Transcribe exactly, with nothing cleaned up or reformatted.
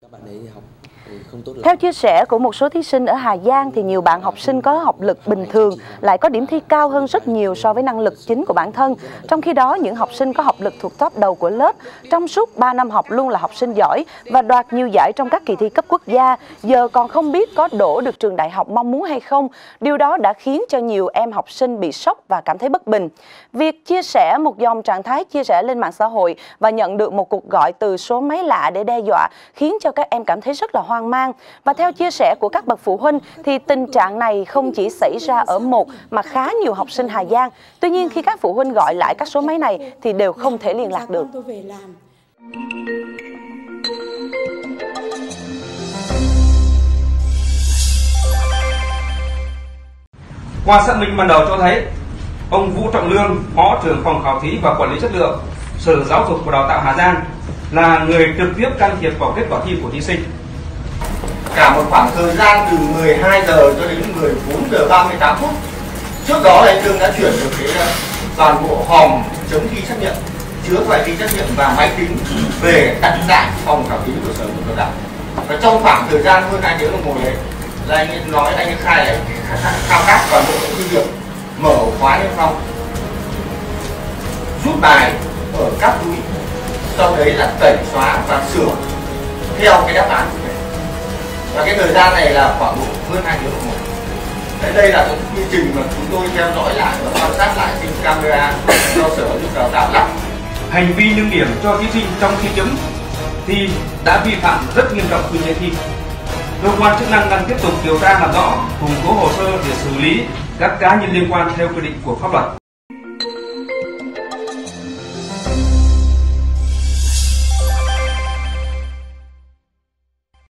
Theo chia sẻ của một số thí sinh ở Hà Giang thì nhiều bạn học sinh có học lực bình thường lại có điểm thi cao hơn rất nhiều so với năng lực chính của bản thân. Trong khi đó, những học sinh có học lực thuộc top đầu của lớp trong suốt ba năm học luôn là học sinh giỏi và đoạt nhiều giải trong các kỳ thi cấp quốc gia, giờ còn không biết có đỗ được trường đại học mong muốn hay không. Điều đó đã khiến cho nhiều em học sinh bị sốc và cảm thấy bất bình. Việc chia sẻ một dòng trạng thái chia sẻ lên mạng xã hội và nhận được một cuộc gọi từ số máy lạ để đe dọa khiến cho các em cảm thấy rất là hoang mang. Và theo chia sẻ của các bậc phụ huynh thì tình trạng này không chỉ xảy ra ở một mà khá nhiều học sinh Hà Giang. Tuy nhiên khi các phụ huynh gọi lại các số máy này thì đều không thể liên lạc được. Qua xác minh ban đầu cho thấy ông Vũ Trọng Lương, Phó trưởng phòng khảo thí và quản lý chất lượng, Sở Giáo dục và Đào tạo Hà Giang là người trực tiếp can thiệp vào kết quả thi của thí sinh. Cả một khoảng thời gian từ mười hai giờ cho đến mười bốn giờ ba mươi tám phút trước đó là anh Lương đã chuyển được cái toàn bộ hòm chấm thi xác nhận, chứa bài thi xác nhận và máy tính về đặt tại phòng khảo thí của Sở Giáo dục và Đào tạo. Và trong khoảng thời gian hơn hai tiếng đồng hồ đấy là anh ấy nói, anh ấy khai là thao tác toàn bộ cái việc mở khóa niêm phong, rút bài ở các túi, sau đấy là tẩy xóa và sửa theo cái đáp án. Và cái thời gian này là khoảng hơn hai tiếng đồng hồ. Đấy, đây là cái quy trình mà chúng tôi theo dõi lại và quan sát lại trên camera do Sở Giáo dục Đào tạo lắp. Hành vi nâng điểm cho thí sinh trong khi chấm thi đã vi phạm rất nghiêm trọng quy chế thi. Cơ quan chức năng đang tiếp tục điều tra làm rõ, củng cố hồ sơ để xử lý các cá nhân liên quan theo quy định của pháp luật.